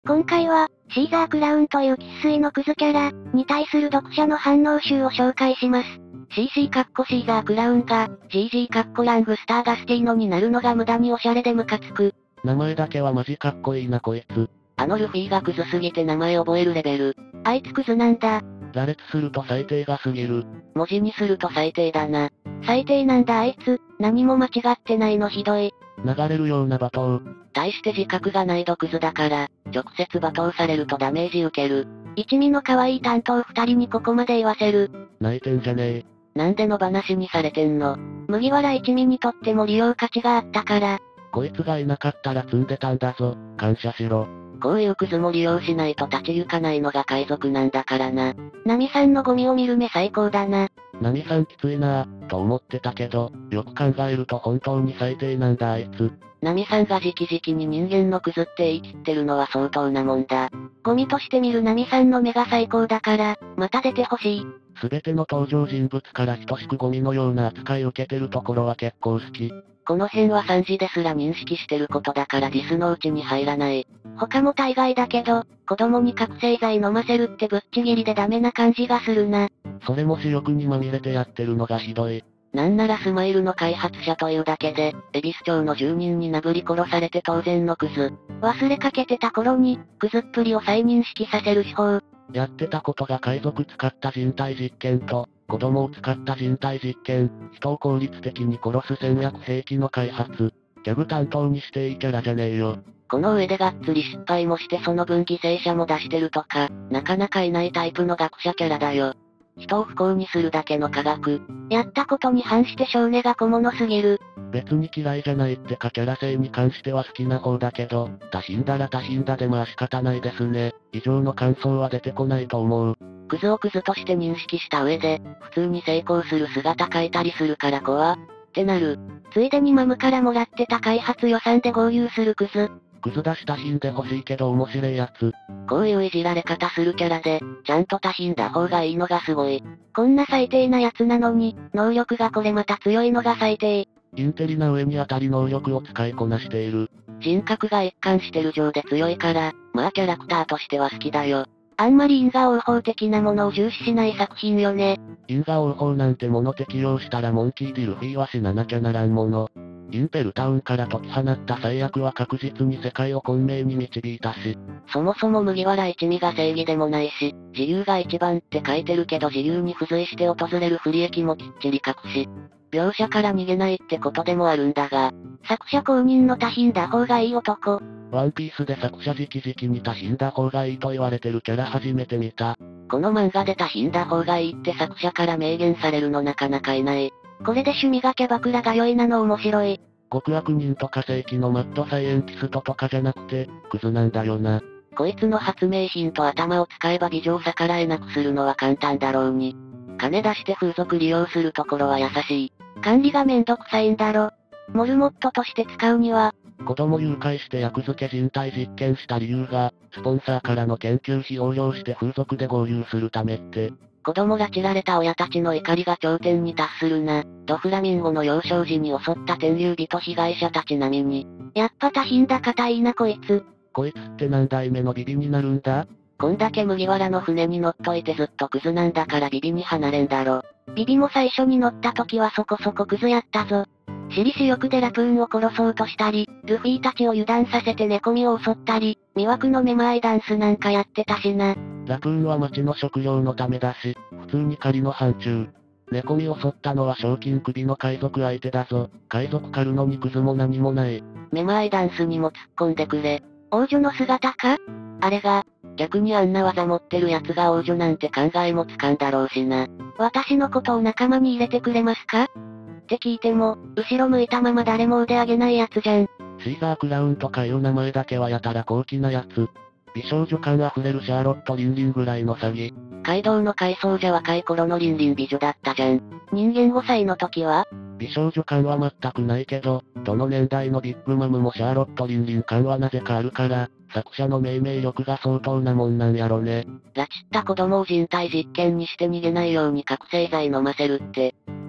今回は、シーザークラウンという生粋のクズキャラに対する読者の反応集を紹介します。 CC シーザークラウンが、GG ラングスターダスティーノになるのが無駄にオシャレでムカつく。 名前だけはマジかっこいいなこいつ。 ルフィがクズすぎて名前覚えるレベル。 あいつクズなんだ。 羅列すると最低が過ぎる。 文字にすると最低だな。 最低なんだあいつ、何も間違ってないのひどい。 流れるような罵倒。 対して自覚がないドクズだから、直接罵倒されるとダメージ受ける。 一味の可愛い担当二人にここまで言わせる。 泣いてんじゃねえ。 なんで野放しにされてんの？ 麦わら一味にとっても利用価値があったから。 こいつがいなかったら積んでたんだぞ、感謝しろ。 こういうクズも利用しないと立ち行かないのが海賊なんだからな。 ナミさんのゴミを見る目最高だな。 ナミさんきついなぁ、と思ってたけど、よく考えると本当に最低なんだあいつ。 ナミさんが直々に人間のクズって言い切ってるのは相当なもんだ。 ゴミとして見るナミさんの目が最高だから、また出てほしい。 すべての登場人物から等しくゴミのような扱い受けてるところは結構好き。 この辺は3時ですら認識してることだからディスのうちに入らない。 他も大概だけど、子供に覚醒剤飲ませるってぶっちぎりでダメな感じがするな。 それも私欲にまみれてやってるのがひどい。 なんならスマイルの開発者というだけで、恵比寿町の住人になぶり殺されて当然のクズ。 忘れかけてた頃に、クズっぷりを再認識させる手法。 やってたことが海賊使った人体実験と、子供を使った人体実験、人を効率的に殺す戦略兵器の開発。ギャグ担当にしていいキャラじゃねえよ。 この上でがっつり失敗もしてその分犠牲者も出してるとか、なかなかいないタイプの学者キャラだよ。人を不幸にするだけの科学。 やったことに反して性根が小物すぎる。 別に嫌いじゃないってかキャラ性に関しては好きな方だけど、他死んだら他死んだでまあ仕方ないですね。以上の感想は出てこないと思う。 クズをクズとして認識した上で、普通に成功する姿描いたりするから怖ってなる。 ついでにマムからもらってた開発予算で豪遊するクズ。 クズ出し他品で欲しいけど面白いやつ。 こういういじられ方するキャラで、ちゃんと他品だ方がいいのがすごい。 こんな最低なやつなのに、能力がこれまた強いのが最低。 インテリな上に当たり能力を使いこなしている。 人格が一貫してる上で強いから、まあキャラクターとしては好きだよ。 あんまり因果応報的なものを重視しない作品よね。 因果応報なんてもの適用したらモンキー・ディ・ルフィは死ななきゃならんもの。インペルタウンから解き放った最悪は確実に世界を混迷に導いたし。 そもそも麦わら一味が正義でもないし、自由が一番って書いてるけど自由に付随して訪れる不利益もきっちり隠し、描写から逃げないってことでもあるんだが、 作者公認の他品だ方がいい男。 ワンピースで作者直々に他品だ方がいいと言われてるキャラ初めて見た。 この漫画で他品だ方がいいって作者から明言されるのなかなかいない。 これで趣味がキャバクラ通いなの面白い。 極悪人とか正規のマッドサイエンティストとかじゃなくて、クズなんだよな。 こいつの発明品と頭を使えば美女を逆らえなくするのは簡単だろうに。金出して風俗利用するところは優しい。 管理がめんどくさいんだろ。モルモットとして使うには、 子供誘拐して役付け人体実験した理由が、スポンサーからの研究費を要して風俗で豪遊するためって。 子供拉致られた親たちの怒りが頂点に達するな。ドフラミンゴの幼少時に襲った天竜人被害者たち並みに。 やっぱ他品だ硬いなこいつ。 こいつって何代目のビビになるんだ？ こんだけ麦わらの船に乗っといてずっとクズなんだからビビに離れんだろ。 ビビも最初に乗った時はそこそこクズやったぞ。私利私欲でラプーンを殺そうとしたり、ルフィたちを油断させて寝込みを襲ったり、魅惑のめまいダンスなんかやってたしな。 ラプーンは町の食料のためだし、普通に仮の範疇。寝込みを襲ったのは賞金首の海賊相手だぞ。海賊狩るのにクズも何もない。 めまいダンスにも突っ込んでくれ。 王女の姿か？ あれが、逆にあんな技持ってる奴が王女なんて考えもつかんだろうしな。 私のことを仲間に入れてくれますか？って聞いても、後ろ向いたまま誰も腕上げないやつじゃん。 シーザークラウンとかいう名前だけはやたら高貴なやつ。美少女感あふれるシャーロット・リンリンぐらいの詐欺。 カイドウの回想じゃ若い頃のリンリン美女だったじゃん。 人間5歳の時は美少女感は全くないけど、どの年代のビッグマムもシャーロット・リンリン感はなぜかあるから、作者の命名力が相当なもんなんやろね。 拉致った子供を人体実験にして逃げないように覚醒剤飲ませるって。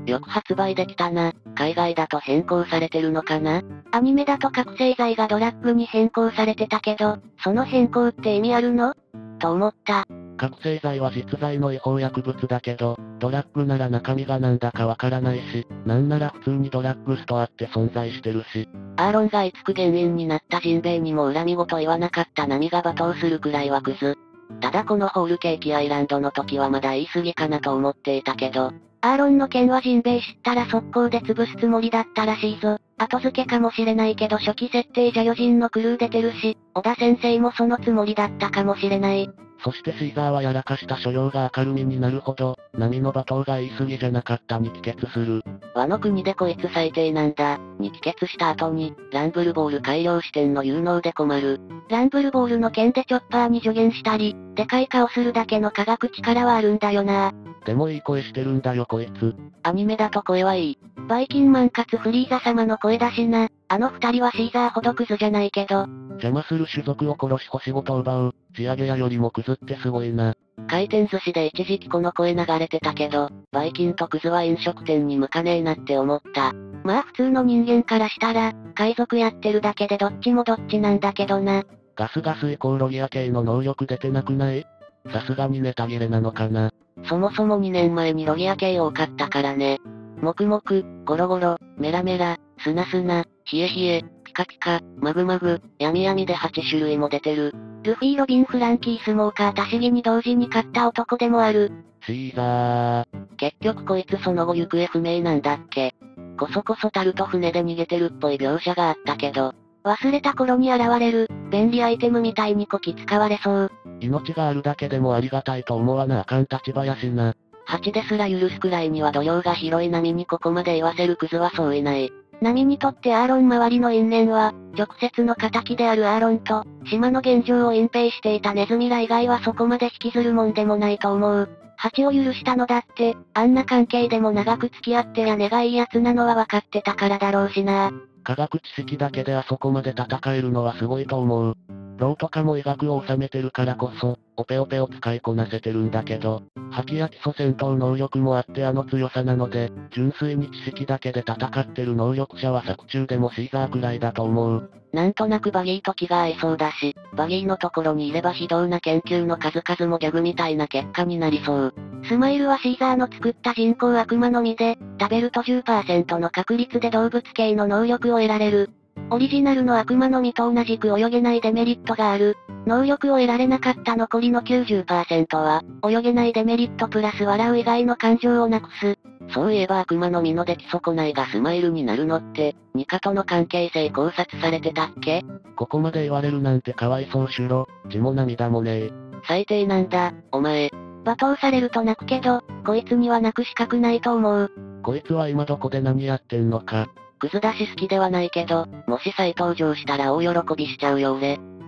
よく発売できたな。海外だと変更されてるのかな？ アニメだと覚醒剤がドラッグに変更されてたけど、その変更って意味あるの？と思った。 覚醒剤は実在の違法薬物だけど、ドラッグなら中身がなんだかわからないし、なんなら普通にドラッグストアって存在してるし。 アーロンがいつく原因になったジンベエにも恨み言言わなかったナミが罵倒するくらいはクズ。ただこのホールケーキアイランドの時はまだ言い過ぎかなと思っていたけど、 アーロンの件はジンベエ知ったら速攻で潰すつもりだったらしいぞ。後付けかもしれないけど初期設定じゃ余人のクルー出てるし、小田先生もそのつもりだったかもしれない。 そしてシーザーはやらかした所用が明るみになるほど、波の罵倒が言い過ぎじゃなかったに帰結する。 和の国でこいつ最低なんだ、に帰結した後に、ランブルボール改良視点の有能で困る。 ランブルボールの件でチョッパーに助言したり、でかい顔するだけの科学力はあるんだよな。 でもいい声してるんだよこいつ。 アニメだと声はいい。 バイキンマンかつフリーザ様の声だしな。あの二人はシーザーほどクズじゃないけど。 邪魔する種族を殺し星ごと奪う。地上げ屋よりもクズってすごいな。 回転寿司で一時期この声流れてたけど、バイキンとクズは飲食店に向かねえなって思った。 まあ普通の人間からしたら、海賊やってるだけでどっちもどっちなんだけどな。 ガスイコーロギア系の能力出てなくない？さすがにネタ切れなのかな。 そもそも2年前にロギア系多かったからね。もくもく、ゴロゴロ、メラメラ、スナスナ、冷え冷え、ピカピカ、マグマグ、闇闇で8種類も出てる。 ルフィロビンフランキースモーカー多シギに同時に勝った男でもある。 シーザー。 結局こいつその後行方不明なんだっけ。こそこそタルと船で逃げてるっぽい描写があったけど。 忘れた頃に現れる、便利アイテムみたいにこき使われそう。 命があるだけでもありがたいと思わなあかん立場やしな。 8ですら許すくらいには度量が広い波にここまで言わせるクズはそういない。 波にとってアーロン周りの因縁は、直接の仇であるアーロンと、島の現状を隠蔽していたネズミら以外はそこまで引きずるもんでもないと思う。8を許したのだって、あんな関係でも長く付き合ってや根がいいやつなのは分かってたからだろうしな。 科学知識だけであそこまで戦えるのはすごいと思う。ローとかも医学を収めてるからこそ、オペオペを使いこなせてるんだけど、ハキや基礎戦闘能力もあってあの強さなので、純粋に知識だけで戦ってる能力者は作中でもシーザーくらいだと思う。 なんとなくバギーと気が合いそうだし、バギーのところにいれば非道な研究の数々もギャグみたいな結果になりそう。 スマイルはシーザーの作った人工悪魔の実で、食べると 10% の確率で動物系の能力を得られる。オリジナルの悪魔の実と同じく泳げないデメリットがある。能力を得られなかった残りの 90% は、泳げないデメリットプラス笑う以外の感情をなくす。 そういえば悪魔の実の出来損ないがスマイルになるのって、ニカとの関係性考察されてたっけ？ ここまで言われるなんてかわいそうしろ、血も涙もねえ。 最低なんだ、お前。 罵倒されると泣くけど、こいつには泣く資格ないと思う。 こいつは今どこで何やってんのか。 クズだし好きではないけど、もし再登場したら大喜びしちゃうよ俺。